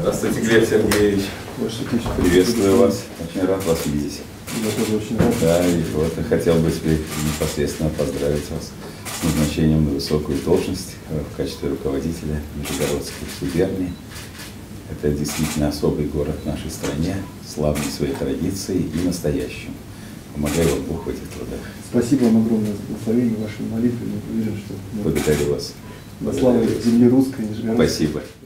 Здравствуйте, Глеб Сергеевич. Приветствую вас. Очень рад вас видеть. Я тоже очень рад. Да, и вот я хотел бы теперь непосредственно поздравить вас с назначением на высокую должность в качестве руководителя Нижегородской губернии. Это действительно особый город в нашей стране, славный своей традицией и настоящим. Помогаю вам Бог в этих трудах. Спасибо вам огромное за благословение, ваши молитвы. Я уверен, что благодарю вас. во славу земли русской, Нижегородской. Спасибо.